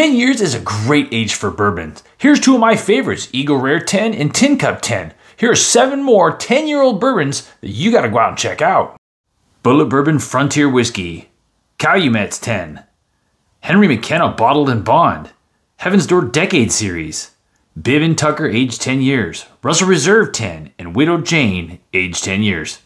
10 years is a great age for bourbons. Here's two of my favorites, Eagle Rare 10 and Tin Cup 10. Here are 7 more 10-year-old bourbons that you gotta go out and check out. Bulliet Bourbon Frontier Whiskey, Calumet's 10, Henry McKenna Bottled and Bond, Heaven's Door Decade Series, Bib and Tucker aged 10 years, Russell Reserve 10, and Widow Jane aged 10 years.